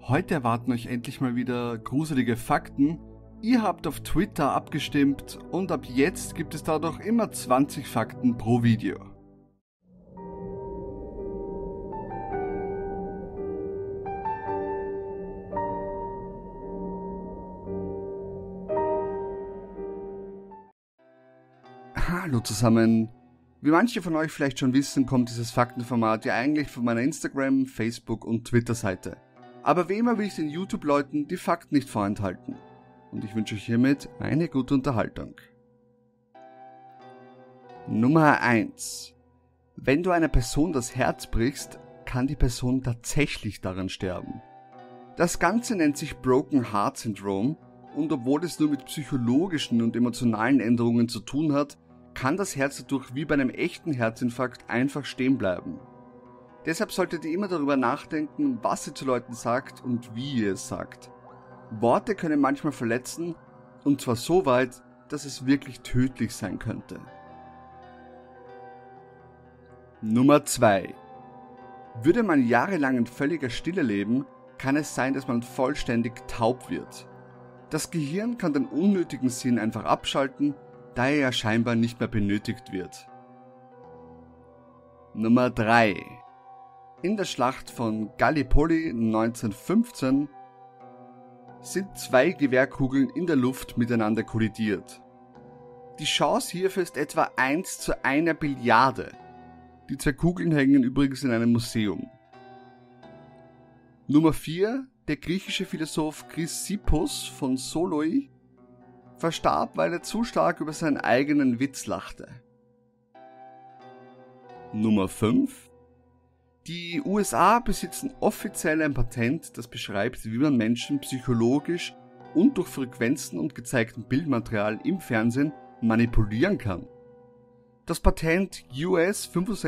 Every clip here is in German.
Heute erwarten euch endlich mal wieder gruselige Fakten. Ihr habt auf Twitter abgestimmt und ab jetzt gibt es dadurch immer 20 Fakten pro Video. Hallo zusammen. Wie manche von euch vielleicht schon wissen, kommt dieses Faktenformat ja eigentlich von meiner Instagram-, Facebook- und Twitter-Seite. Aber wie immer will ich den YouTube-Leuten die Fakten nicht vorenthalten. Und ich wünsche euch hiermit eine gute Unterhaltung. Nummer 1. Wenn du einer Person das Herz brichst, kann die Person tatsächlich daran sterben. Das Ganze nennt sich Broken Heart Syndrome und obwohl es nur mit psychologischen und emotionalen Änderungen zu tun hat, kann das Herz dadurch wie bei einem echten Herzinfarkt einfach stehen bleiben. Deshalb solltet ihr immer darüber nachdenken, was ihr zu Leuten sagt und wie ihr es sagt. Worte können manchmal verletzen, und zwar so weit, dass es wirklich tödlich sein könnte. Nummer 2. Würde man jahrelang in völliger Stille leben, kann es sein, dass man vollständig taub wird. Das Gehirn kann den unnötigen Sinn einfach abschalten, da er ja scheinbar nicht mehr benötigt wird. Nummer 3. In der Schlacht von Gallipoli 1915 sind 2 Gewehrkugeln in der Luft miteinander kollidiert. Die Chance hierfür ist etwa 1 zu 1 Billiarde. Die 2 Kugeln hängen übrigens in einem Museum. Nummer 4. Der griechische Philosoph Chrysippos von Soloi verstarb, weil er zu stark über seinen eigenen Witz lachte. Nummer 5. Die USA besitzen offiziell ein Patent, das beschreibt, wie man Menschen psychologisch und durch Frequenzen und gezeigtem Bildmaterial im Fernsehen manipulieren kann. Das Patent US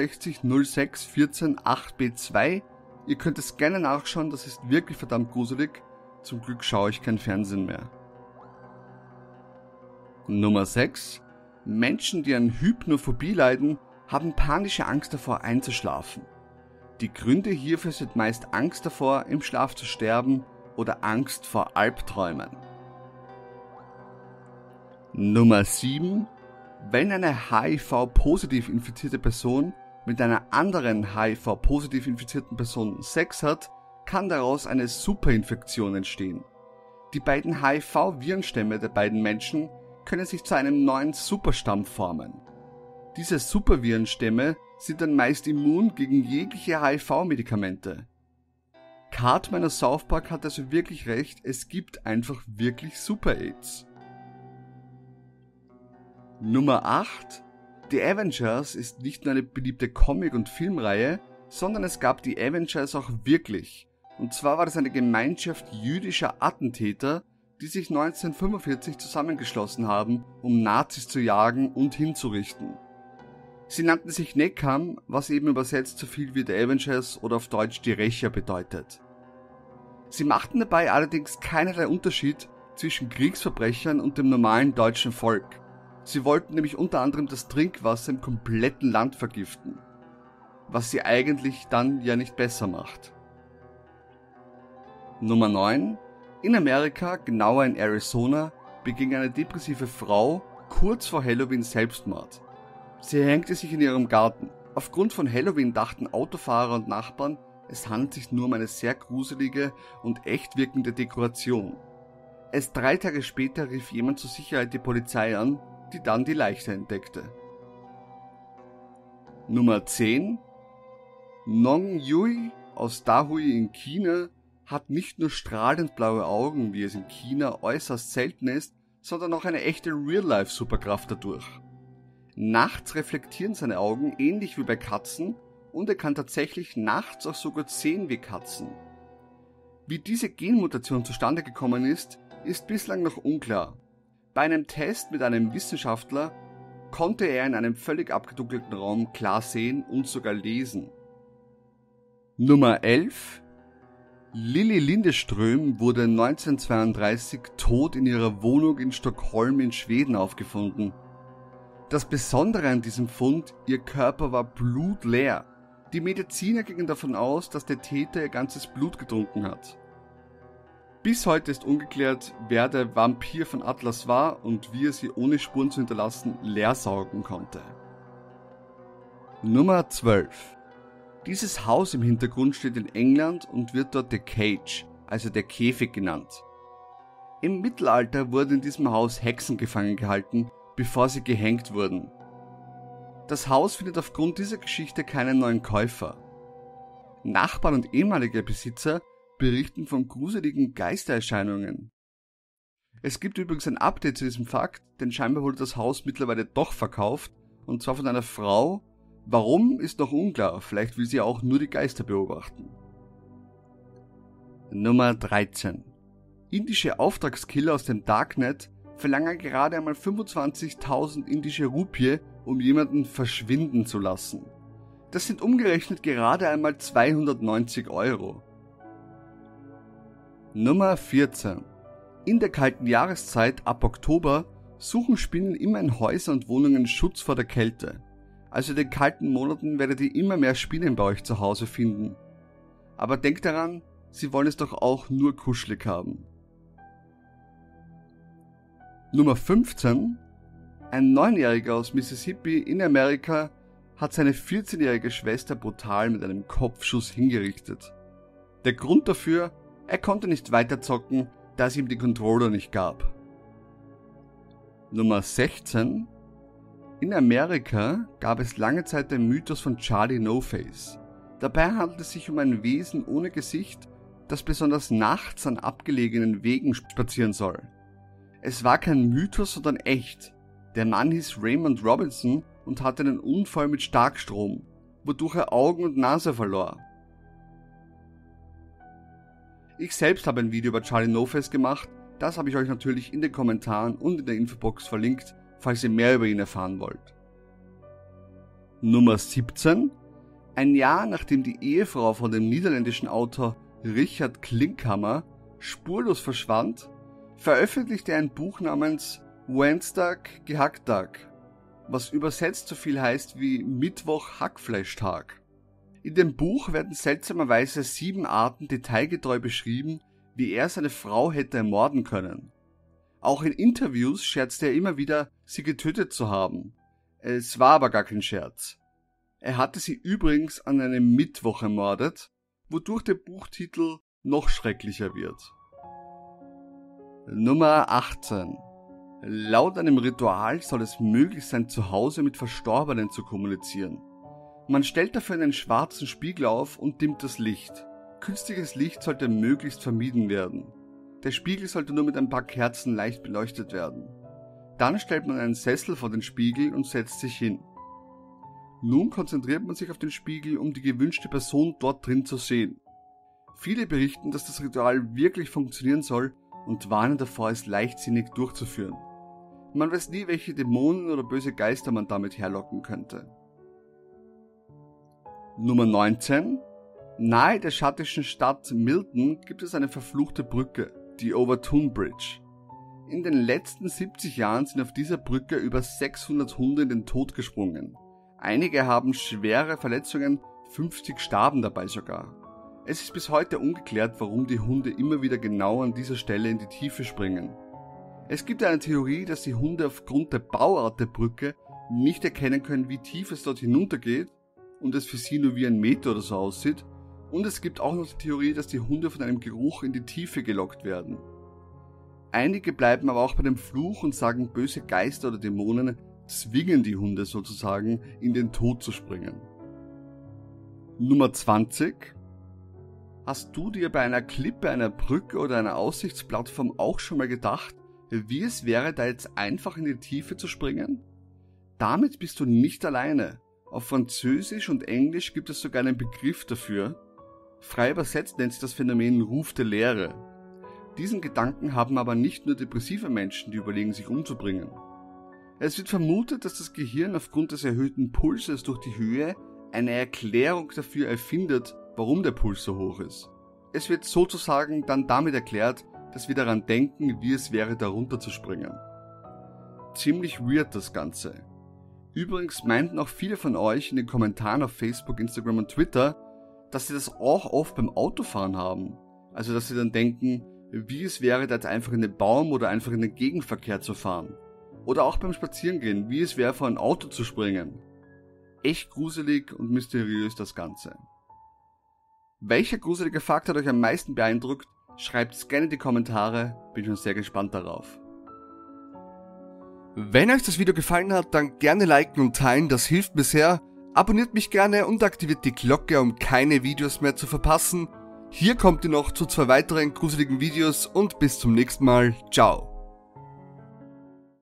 6506148B2, ihr könnt es gerne nachschauen, das ist wirklich verdammt gruselig, zum Glück schaue ich kein Fernsehen mehr. Nummer 6. Menschen, die an Hypnophobie leiden, haben panische Angst davor einzuschlafen. Die Gründe hierfür sind meist Angst davor, im Schlaf zu sterben oder Angst vor Albträumen. Nummer 7. Wenn eine HIV-positiv infizierte Person mit einer anderen HIV-positiv infizierten Person Sex hat, kann daraus eine Superinfektion entstehen. Die beiden HIV-Virenstämme der beiden Menschen können sich zu einem neuen Superstamm formen. Diese Supervirenstämme sind dann meist immun gegen jegliche HIV-Medikamente. Cartman aus South Park hat also wirklich recht, es gibt einfach wirklich Super-AIDS. Nummer 8. Die Avengers ist nicht nur eine beliebte Comic- und Filmreihe, sondern es gab die Avengers auch wirklich. Und zwar war das eine Gemeinschaft jüdischer Attentäter, die sich 1945 zusammengeschlossen haben, um Nazis zu jagen und hinzurichten. Sie nannten sich Nekam, was eben übersetzt so viel wie The Avengers oder auf Deutsch die Rächer bedeutet. Sie machten dabei allerdings keinerlei Unterschied zwischen Kriegsverbrechern und dem normalen deutschen Volk. Sie wollten nämlich unter anderem das Trinkwasser im kompletten Land vergiften, was sie eigentlich dann ja nicht besser macht. Nummer 9. In Amerika, genauer in Arizona, beging eine depressive Frau kurz vor Halloween Selbstmord. Sie hängte sich in ihrem Garten. Aufgrund von Halloween dachten Autofahrer und Nachbarn, es handelt sich nur um eine sehr gruselige und echt wirkende Dekoration. Erst 3 Tage später rief jemand zur Sicherheit die Polizei an, die dann die Leiche entdeckte. Nummer 10. Nong Yui aus Dahui in China hat nicht nur strahlend blaue Augen, wie es in China äußerst selten ist, sondern auch eine echte Real-Life-Superkraft dadurch. Nachts reflektieren seine Augen ähnlich wie bei Katzen und er kann tatsächlich nachts auch so gut sehen wie Katzen. Wie diese Genmutation zustande gekommen ist, ist bislang noch unklar. Bei einem Test mit einem Wissenschaftler konnte er in einem völlig abgedunkelten Raum klar sehen und sogar lesen. Nummer 11. Lili Lindeström wurde 1932 tot in ihrer Wohnung in Stockholm in Schweden aufgefunden. Das Besondere an diesem Fund, ihr Körper war blutleer. Die Mediziner gingen davon aus, dass der Täter ihr ganzes Blut getrunken hat. Bis heute ist ungeklärt, wer der Vampir von Atlas war und wie er sie ohne Spuren zu hinterlassen leersaugen konnte. Nummer 12. Dieses Haus im Hintergrund steht in England und wird dort The Cage, also der Käfig genannt. Im Mittelalter wurden in diesem Haus Hexen gefangen gehalten, bevor sie gehängt wurden. Das Haus findet aufgrund dieser Geschichte keinen neuen Käufer. Nachbarn und ehemalige Besitzer berichten von gruseligen Geistererscheinungen. Es gibt übrigens ein Update zu diesem Fakt, denn scheinbar wurde das Haus mittlerweile doch verkauft, und zwar von einer Frau. Warum, ist noch unklar, vielleicht will sie auch nur die Geister beobachten. Nummer 13. Indische Auftragskiller aus dem Darknet verlangen gerade einmal 25.000 indische Rupie, um jemanden verschwinden zu lassen. Das sind umgerechnet gerade einmal 290 Euro. Nummer 14. In der kalten Jahreszeit ab Oktober suchen Spinnen immer in Häusern und Wohnungen Schutz vor der Kälte. Also in den kalten Monaten werdet ihr immer mehr Spinnen bei euch zu Hause finden. Aber denkt daran, sie wollen es doch auch nur kuschelig haben. Nummer 15. Ein 9-Jähriger aus Mississippi in Amerika hat seine 14-jährige Schwester brutal mit einem Kopfschuss hingerichtet. Der Grund dafür: er konnte nicht weiterzocken, da es ihm die Controller nicht gab. Nummer 16. In Amerika gab es lange Zeit den Mythos von Charlie No-Face. Dabei handelt es sich um ein Wesen ohne Gesicht, das besonders nachts an abgelegenen Wegen spazieren soll. Es war kein Mythos, sondern echt. Der Mann hieß Raymond Robinson und hatte einen Unfall mit Starkstrom, wodurch er Augen und Nase verlor. Ich selbst habe ein Video über Charlie No-Face gemacht, das habe ich euch natürlich in den Kommentaren und in der Infobox verlinkt, falls ihr mehr über ihn erfahren wollt. Nummer 17. Ein Jahr nachdem die Ehefrau von dem niederländischen Autor Richard Klinkhammer spurlos verschwand, veröffentlichte er ein Buch namens Woensdag Gehaktdag, was übersetzt so viel heißt wie Mittwoch Hackfleischtag. In dem Buch werden seltsamerweise 7 Arten detailgetreu beschrieben, wie er seine Frau hätte ermorden können. Auch in Interviews scherzte er immer wieder, sie getötet zu haben. Es war aber gar kein Scherz. Er hatte sie übrigens an einem Mittwoch ermordet, wodurch der Buchtitel noch schrecklicher wird. Nummer 18. Laut einem Ritual soll es möglich sein, zu Hause mit Verstorbenen zu kommunizieren. Man stellt dafür einen schwarzen Spiegel auf und dimmt das Licht. Künstliches Licht sollte möglichst vermieden werden. Der Spiegel sollte nur mit ein paar Kerzen leicht beleuchtet werden. Dann stellt man einen Sessel vor den Spiegel und setzt sich hin. Nun konzentriert man sich auf den Spiegel, um die gewünschte Person dort drin zu sehen. Viele berichten, dass das Ritual wirklich funktionieren soll und warnen davor, es leichtsinnig durchzuführen. Man weiß nie, welche Dämonen oder böse Geister man damit herlocken könnte. Nummer 19. Nahe der schottischen Stadt Milton gibt es eine verfluchte Brücke, die Overtoun Bridge. In den letzten 70 Jahren sind auf dieser Brücke über 600 Hunde in den Tod gesprungen. Einige haben schwere Verletzungen, 50 starben dabei sogar. Es ist bis heute ungeklärt, warum die Hunde immer wieder genau an dieser Stelle in die Tiefe springen. Es gibt eine Theorie, dass die Hunde aufgrund der Bauart der Brücke nicht erkennen können, wie tief es dort hinuntergeht und es für sie nur wie ein Meter oder so aussieht. Und es gibt auch noch die Theorie, dass die Hunde von einem Geruch in die Tiefe gelockt werden. Einige bleiben aber auch bei dem Fluch und sagen, böse Geister oder Dämonen zwingen die Hunde sozusagen, in den Tod zu springen. Nummer 20. Hast du dir bei einer Klippe, einer Brücke oder einer Aussichtsplattform auch schon mal gedacht, wie es wäre, da jetzt einfach in die Tiefe zu springen? Damit bist du nicht alleine. Auf Französisch und Englisch gibt es sogar einen Begriff dafür. Frei übersetzt nennt sich das Phänomen Ruf der Leere. Diesen Gedanken haben aber nicht nur depressive Menschen, die überlegen, sich umzubringen. Es wird vermutet, dass das Gehirn aufgrund des erhöhten Pulses durch die Höhe eine Erklärung dafür erfindet, warum der Puls so hoch ist. Es wird sozusagen dann damit erklärt, dass wir daran denken, wie es wäre, darunter zu springen. Ziemlich weird das Ganze. Übrigens meinten auch viele von euch in den Kommentaren auf Facebook, Instagram und Twitter, dass sie das auch oft beim Autofahren haben. Also dass sie dann denken, wie es wäre, da jetzt einfach in den Baum oder einfach in den Gegenverkehr zu fahren. Oder auch beim Spazierengehen, wie es wäre, vor ein Auto zu springen. Echt gruselig und mysteriös das Ganze. Welcher gruselige Fakt hat euch am meisten beeindruckt? Schreibt es gerne in die Kommentare, bin schon sehr gespannt darauf. Wenn euch das Video gefallen hat, dann gerne liken und teilen, das hilft mir sehr. Abonniert mich gerne und aktiviert die Glocke, um keine Videos mehr zu verpassen. Hier kommt ihr noch zu 2 weiteren gruseligen Videos und bis zum nächsten Mal. Ciao.